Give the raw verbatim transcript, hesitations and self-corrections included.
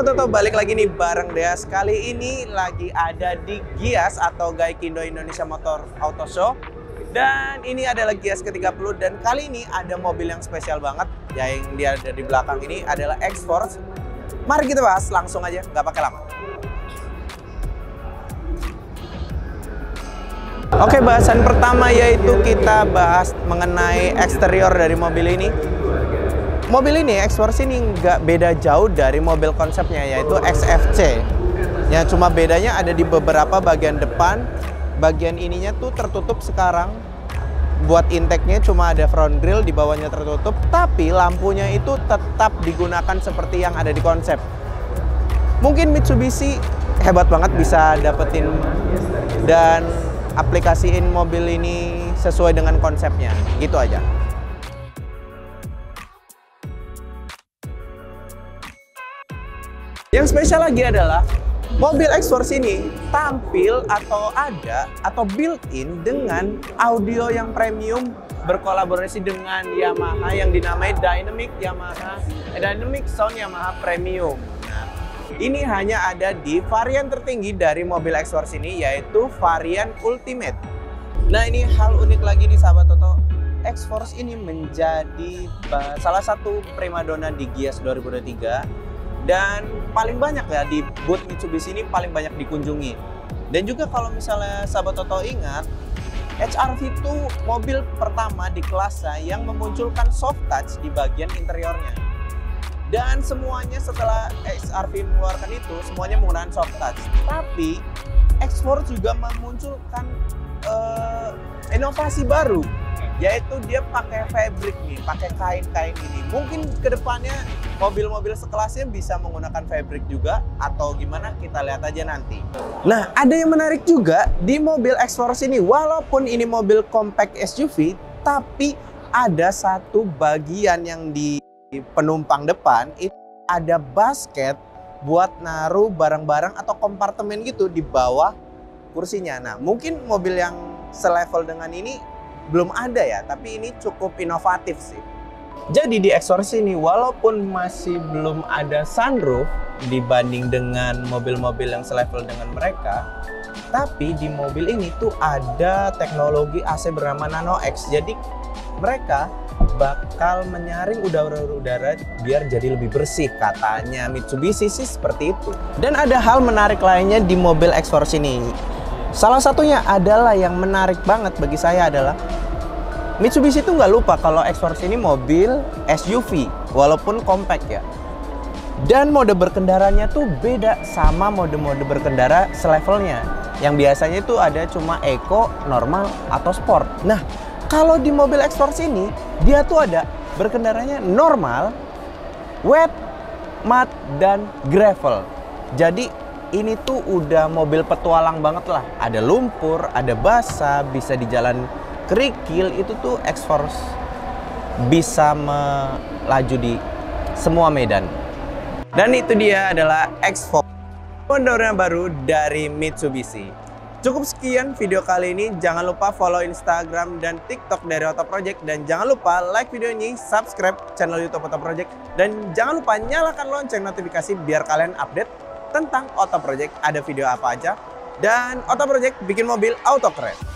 Sahabat Toto, balik lagi nih bareng Deas. Kali ini lagi ada di Gias atau Gaikindo Indonesia Motor Auto Show. Dan ini adalah Gias ke tiga puluh dan kali ini ada mobil yang spesial banget. Yang dia ada di belakang ini adalah X-Force. Mari kita bahas langsung aja, nggak pakai lama. Oke, bahasan pertama yaitu kita bahas mengenai eksterior dari mobil ini. Mobil ini, X-Force ini nggak beda jauh dari mobil konsepnya, yaitu X F C. Ya, cuma bedanya ada di beberapa bagian depan. Bagian ininya tuh tertutup sekarang. Buat intake-nya cuma ada front grille, di bawahnya tertutup. Tapi lampunya itu tetap digunakan seperti yang ada di konsep. Mungkin Mitsubishi hebat banget bisa dapetin dan aplikasiin mobil ini sesuai dengan konsepnya. Gitu aja. Yang spesial lagi adalah mobil X-Force ini tampil atau ada atau built-in dengan audio yang premium berkolaborasi dengan Yamaha yang dinamai Dynamic Yamaha eh, Dynamic Sound Yamaha Premium. Nah, ini hanya ada di varian tertinggi dari mobil X-Force ini, yaitu varian Ultimate. Nah, ini hal unik lagi nih sahabat Toto. X-Force ini menjadi salah satu primadona di Gias dua ribu dua puluh tiga. Dan paling banyak ya di booth Mitsubishi ini paling banyak dikunjungi. Dan juga kalau misalnya sahabat Toto ingat, H R V itu mobil pertama di kelasnya yang memunculkan soft touch di bagian interiornya. Dan semuanya setelah H R V mengeluarkan itu, semuanya menggunakan soft touch. Tapi X-Force juga memunculkan uh, inovasi baru, yaitu dia pakai fabric nih, pakai kain-kain ini. Mungkin kedepannya mobil-mobil sekelasnya bisa menggunakan fabric juga, atau gimana kita lihat aja nanti. Nah, ada yang menarik juga di mobil X-Force ini. Walaupun ini mobil compact S U V, tapi ada satu bagian yang di penumpang depan itu ada basket buat naruh barang-barang atau kompartemen gitu di bawah kursinya. Nah, mungkin mobil yang selevel dengan ini belum ada ya, tapi ini cukup inovatif sih. Jadi di X-Force ini walaupun masih belum ada sunroof dibanding dengan mobil-mobil yang selevel dengan mereka, tapi di mobil ini tuh ada teknologi A C bernama NanoX. Jadi mereka bakal menyaring udara-udara biar jadi lebih bersih, katanya Mitsubishi sih seperti itu. Dan ada hal menarik lainnya di mobil X-Force ini. Salah satunya adalah yang menarik banget bagi saya adalah Mitsubishi itu nggak lupa kalau X-Force ini mobil S U V, walaupun compact ya. Dan mode berkendaranya tuh beda sama mode-mode berkendara selevelnya. Yang biasanya itu ada cuma Eco, normal, atau Sport. Nah, kalau di mobil X-Force ini, dia tuh ada berkendaranya normal, wet, mud, dan gravel. Jadi ini tuh udah mobil petualang banget lah. Ada lumpur, ada basah, bisa di jalan kerikil, itu tuh X-Force bisa melaju di semua medan. Dan itu dia adalah X-Force, motornya baru dari Mitsubishi. Cukup sekian video kali ini. Jangan lupa follow Instagram dan TikTok dari Auto Project. Dan jangan lupa like video ini, subscribe channel YouTube Auto Project. Dan jangan lupa nyalakan lonceng notifikasi biar kalian update tentang Auto Project, ada video apa aja. Dan Auto Project bikin mobil auto keren.